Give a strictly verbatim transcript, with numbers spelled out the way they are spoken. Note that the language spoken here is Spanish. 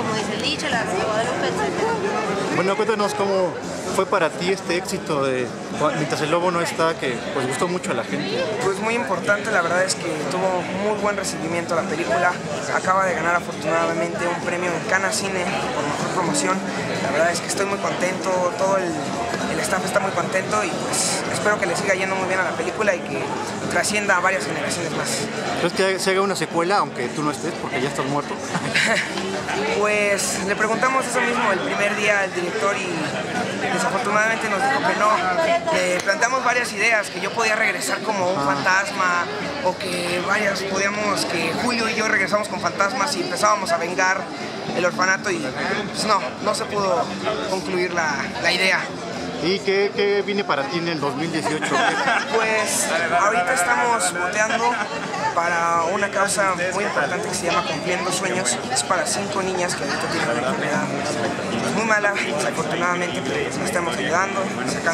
como dice el dicho, la Rosa de Guadalupe, etcétera. Bueno, cuéntanos cómo fue para ti este éxito de Mientras el lobo no está, que pues gustó mucho a la gente. Pues muy importante, la verdad es que tuvo muy buen recibimiento la película. Acaba de ganar afortunadamente un premio en Cannes Cine por mejor promoción. La verdad es que estoy muy contento, todo el, el staff está muy contento y pues espero que le siga yendo muy bien a la película y que trascienda a varias generaciones más. ¿Crees que se haga una secuela aunque tú no estés porque ya estás muerto? Pues le preguntamos eso mismo el primer día al director y desafortunadamente nos dijo que no. Le planteamos varias ideas, que yo podía regresar como un fantasma o que varias podíamos, que Julio y yo regresamos con fantasmas y empezábamos a vengar el orfanato y pues no, no se pudo concluir la, la idea. ¿Y qué, qué viene para ti en el dos mil dieciocho? Pues ahorita estamos boteando para una causa muy importante que se llama Cumpliendo Sueños. Es para cinco niñas que ahorita tienen una enfermedad muy mala, desafortunadamente, pero les estamos ayudando, sacando